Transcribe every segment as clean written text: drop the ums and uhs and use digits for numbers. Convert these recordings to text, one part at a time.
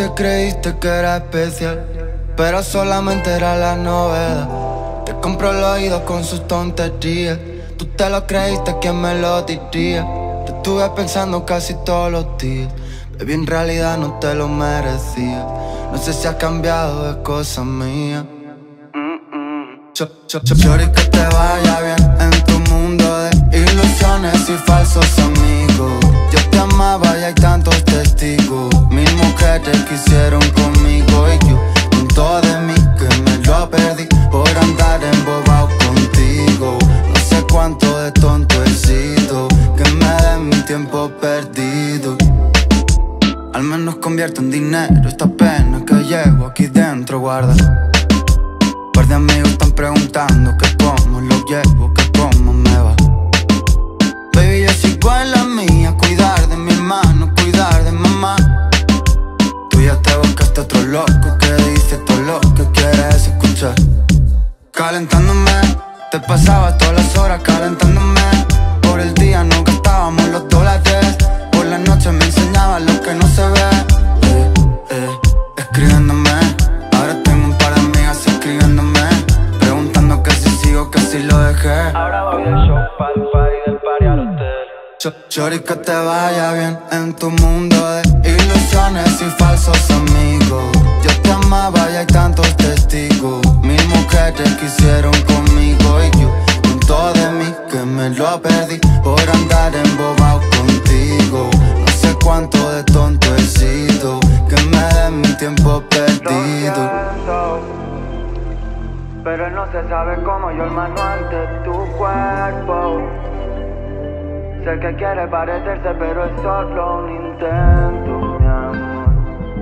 te creíste que era especial, pero solamente era la novedad. Te compró el oído con sus tonterías. Tú te lo creíste, ¿quién me lo diría? Te estuve pensando casi todos los días. Baby, en realidad no te lo merecía. No sé si has cambiado, de cosa mía. Shorty, que te vaya bien en tu mundo de ilusiones y falsos amigos. Yo te amaba y hay tantos testigos. Mil mujeres quisieron conmigo y yo tanto de mí que me lo perdí por andar embobado contigo. No sé cuánto de tonto he sido, que me den mi tiempo perdido. Al menos convierto en dinero esta pena que llevo aquí dentro, guarda. Un par de amigos están preguntando que cómo lo llevo, que cómo me va. Baby, yo sigo en la mía, cuidar de mi hermano, cuidar de mamá. Tú ya te buscaste otro loco que dice todo lo que quieres escuchar. Calentándome, te pasaba todas las horas calentándome. Por el día no gastábamos los dólares. Por la noche me enseñabas lo que no se ve. Escribiéndome. Ahora tengo un par de amigas escribiéndome, preguntando que si sigo, que si lo dejé. Ahora voy del show pa'l party, del party al hotel. Shorty, que te vaya bien en tu mundo de ilusiones y falsos amigos. Yo te amaba y hay tantos testigos. Mil mujeres quisieron conmigo y yo tanto de mí que me lo perdí por andar embobado contigo. No sé cuánto de tonto he sido, que me den mi tiempo perdido. Pero no se sabe cómo yo el manual de tu cuerpo. Sé que quiere parecerse, pero es solo un intento, mi amor.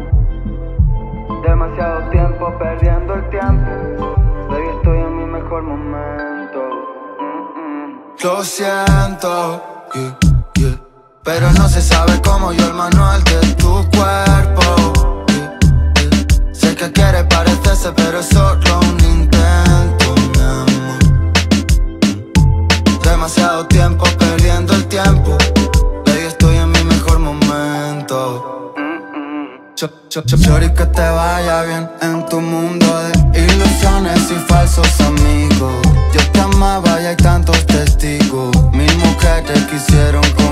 Demasiado tiempo perdiendo el tiempo. Baby, estoy en mi mejor momento. Lo siento, pero no se sabe cómo yo el manual de tu cuerpo. Sé que quiere parecerse, pero es solo un intento, mi amor. Demasiado tiempo perdiendo el tiempo. Baby, estoy en mi mejor momento. Shorty, que te vaya bien en tu mundo de ilusiones y falsos amigos. Yo te amaba y hay tantos testigos. Mil mujeres quisieron conmigo.